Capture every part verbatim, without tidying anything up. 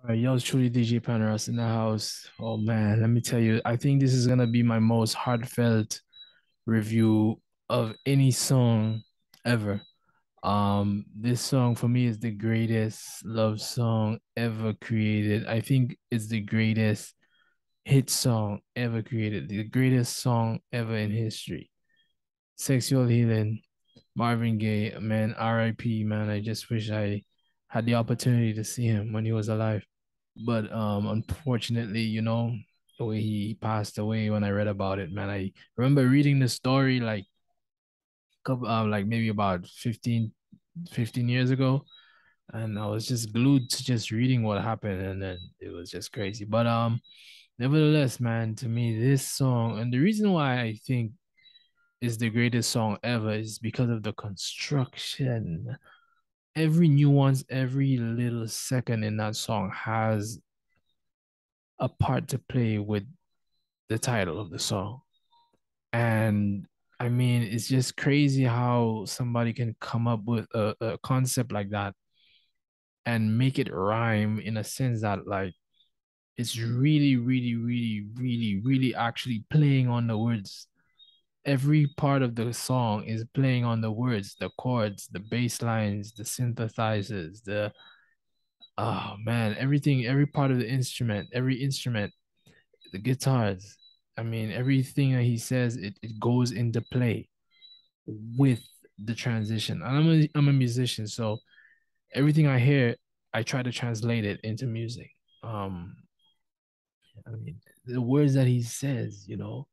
All right, yo, it's truly D J Paneras in the house. Oh man, let me tell you, I think this is gonna be my most heartfelt review of any song ever. Um, this song for me is the greatest love song ever created. I think it's the greatest hit song ever created, the greatest song ever in history. Sexual Healing, Marvin Gaye, man, R I P, man. I just wish I had the opportunity to see him when he was alive. But um, unfortunately, you know, the way he passed away when I read about it, man, I remember reading the story like couple uh, like maybe about fifteen, fifteen years ago. And I was just glued to just reading what happened, and then it was just crazy. But um, nevertheless, man, to me, this song, and the reason why I think is the greatest song ever is because of the construction. Every nuance, every little second in that song has a part to play with the title of the song. And I mean, it's just crazy how somebody can come up with a, a concept like that and make it rhyme in a sense that, like, it's really, really, really, really, really actually playing on the words. Every part of the song is playing on the words, the chords, the bass lines, the synthesizers, the oh man, everything, every part of the instrument, every instrument, the guitars. I mean, everything that he says, it, it goes into play with the transition. And I'm a, I'm a musician, so everything I hear, I try to translate it into music. Um, I mean, the words that he says, you know,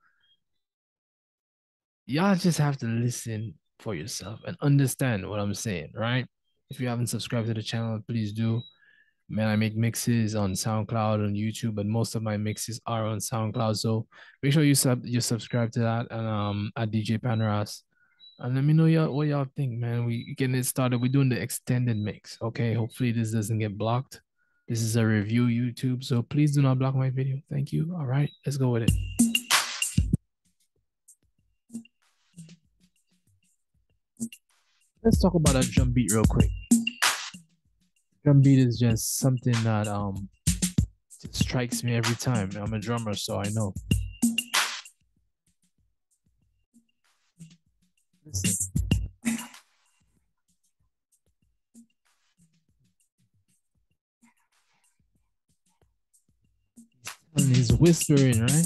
y'all just have to listen for yourself and understand what I'm saying, right? If you haven't subscribed to the channel, please do. Man, I make mixes on SoundCloud and YouTube, but most of my mixes are on SoundCloud. So make sure you sub you subscribe to that and um at D J Paneras. And let me know y'all what y'all think, man. We getting it started. We're doing the extended mix. Okay. Hopefully this doesn't get blocked. This is a review YouTube. So please do not block my video. Thank you. All right, let's go with it. Let's talk about that drum beat real quick. Drum beat is just something that um just strikes me every time. I'm a drummer, so I know. Listen. And he's whispering, right?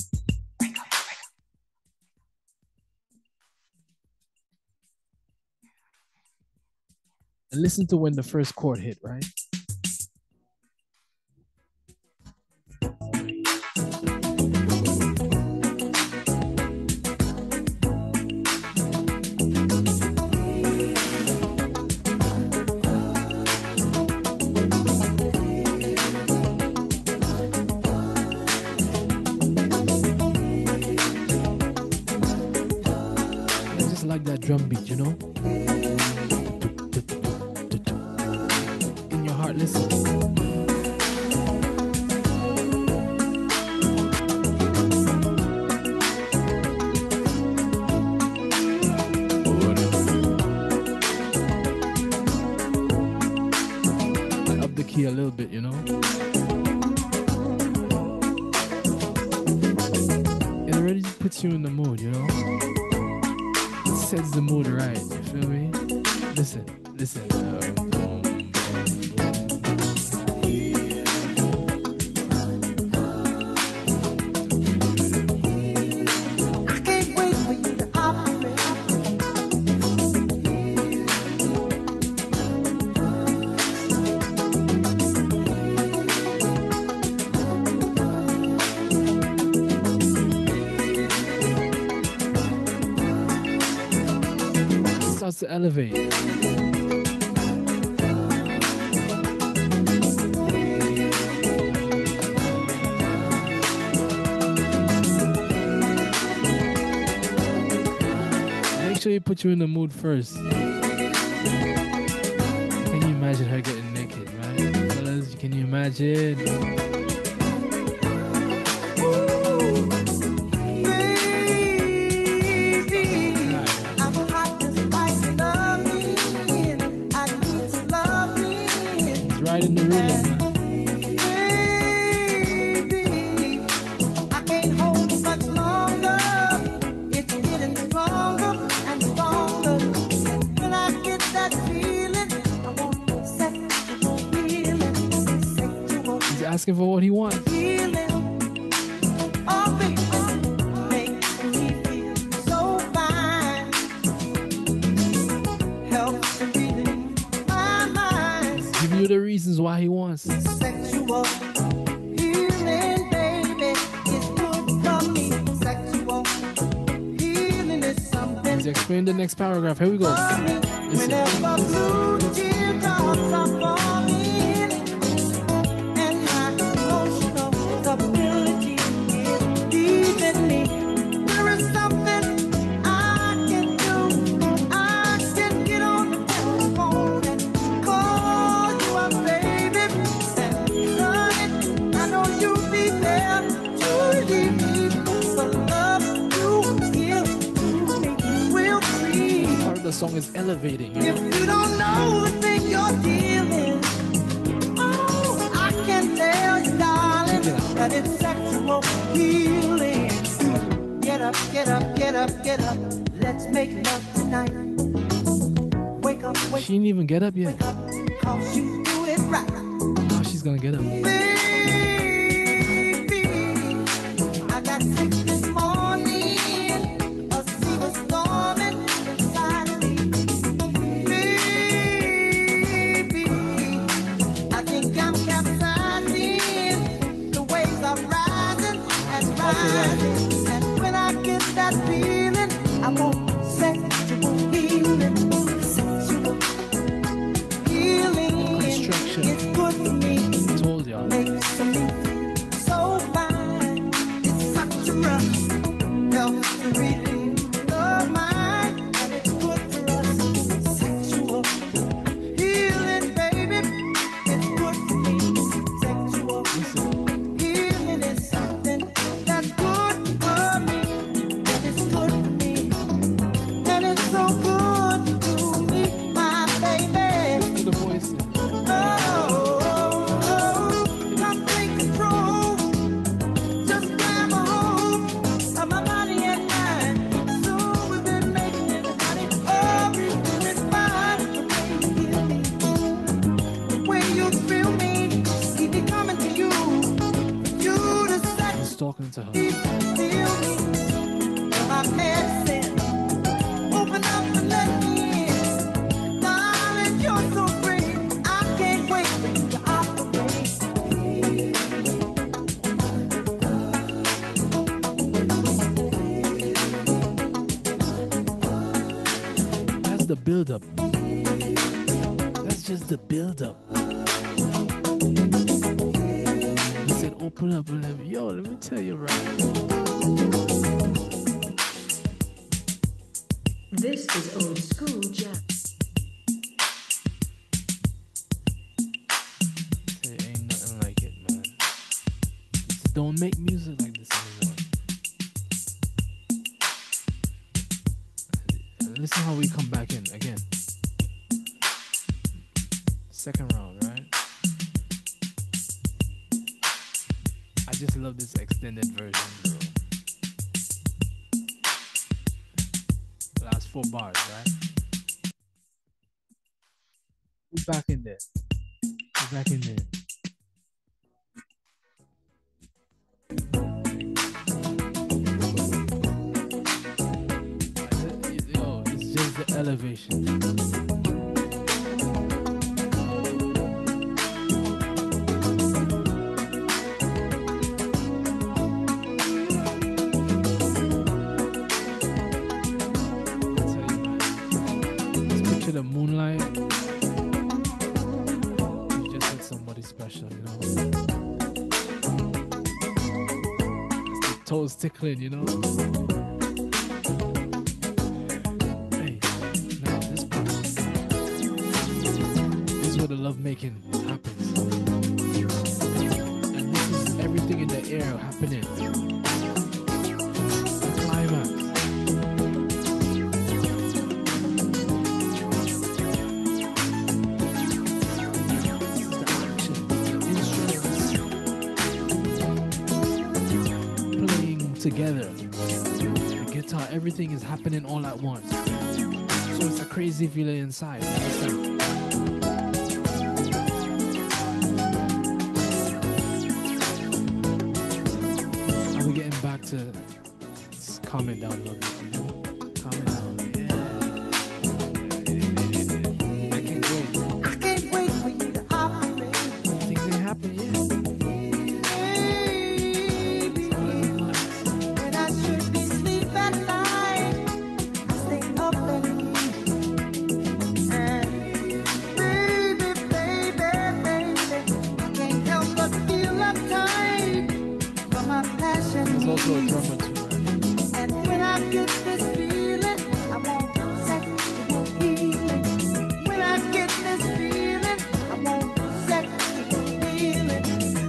And listen to when the first chord hit, right? I just like that drum beat, you know? In your heart, listen. Up the key a little bit, you know? It already puts you in the mood, you know? It sets the mood right, you feel me? Listen, listen. Starts to elevate. Make sure you put you in the mood first. Can you imagine her getting naked, right? Fellas, can you imagine? Right in the rhythm. asking for what he wants. Give you the reasons why he wants. Sexual healing, baby, is good for me. Sexual healing is something. Let's explain the next paragraph. Here we go. Whenever blue teardrops are falling and my emotional stability is leaving me, there is something I can do. I can get on the telephone and call you up, baby, and run it. I know you'll be there to relieve me. The love you give to me will free. Part of the song is elevating. If you don't know the thing you're dealing, oh, I can tell you, darling, that it's sexual healing. Get up, get up, get up, get up. Let's make love tonight. Wake up, wake up. She didn't even get up yet. Wake up, cause you do it right. Now she's gonna get up. Baby, I got sick this morning. A sea was storming inside of me. Baby, I think I'm capsizing. The waves are rising and rising. And when I get that feeling, I want sexual healing. Sexual healing. Construction. It's good for me. I told y'all. Makes me so fine. It's such a rush. Helps to relieve the mind. And it's good for us. Sexual healing, baby. It's good for me. Sexual healing is something that's good for me. And it's good for me. And it's so good to me, my baby. The voice. Oh, oh, come take control. Just grab a hold of my body and mind. So we've been making it, honey. Oh, everything is fine. The way you feel me, the way you feel me, keep me coming to you. You the sex. I was talking to her. Feel me. My medicine. Open up and let me in. Darling, you're so great. I can't wait for you to operate. That's the build-up. That's just the build-up. He said, open up and let me. Yo, let me tell you right. This is old school jazz. There ain't nothing like it, man. Just don't make music like this anymore. And listen how we come back in again. Second round, right? I just love this extended version, bro. Last four bars, right? We're back in there. We're back in there. Yo, it's just the elevation. The moonlight, you just hit somebody special, you know. It's the toes tickling, you know. Hey, now this part, this is where the love making happens, and this is everything in the air happening. The climax. Together, the guitar, everything is happening all at once, so it's a crazy feeling inside. comment down, lovely people. Comment down. Yeah. I can't wait. I can't wait for you to operate. Things ain't happen yet. Baby, when I should be asleep at night, I stay up and and baby, baby, baby, I can't help but feel uptight for my There's also a passion. drummer too, right? And when I get this feeling, I want sexual healing. When I get this feeling, I want sexual healing.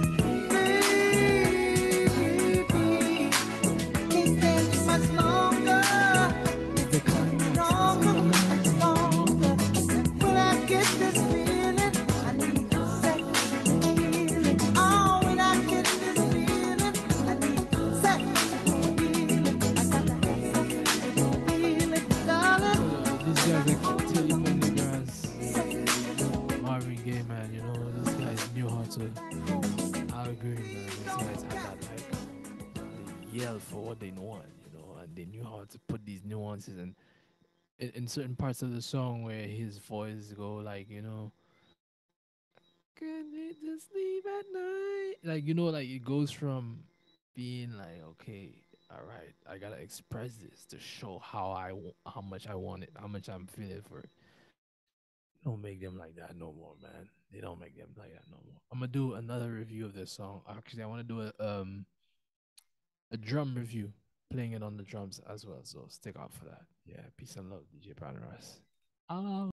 Baby, can't stay too much longer. The climax. Stronger and stronger. And when I get this feeling, I need sexual healing. Oh, when I get this feeling, I need sexual healing. I got to have sexual healing, darling. These guys like Telephone Niggas, Marvin Gaye, man. You know, these guys knew how to. I agree, man. These guys had that like they yell for what they want, you know, and they knew how to put these nuances and in, in certain parts of the song where his voice go like, you know, can it just sleep at night? Like, you know, like it goes from being like, okay, all right, I gotta express this to show how I wa- how much I want it, how much I'm feeling for it. Don't make them like that no more, man. They don't make them like that no more. I'm gonna do another review of this song. Actually, I want to do a um a drum review, playing it on the drums as well. So stick out for that. Yeah, peace and love, D J Paneras.